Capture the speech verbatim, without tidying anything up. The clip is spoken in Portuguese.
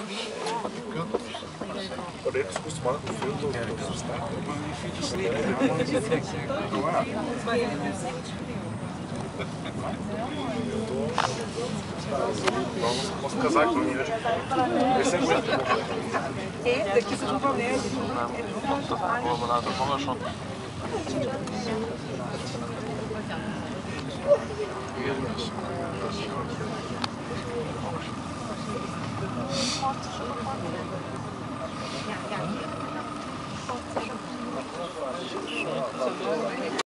Olha, eles acostumaram com o frio do estado. Eu tô... Posso casar com ele hoje? Esse é muito bom. É, daqui para o problema. Colaborado com a chão.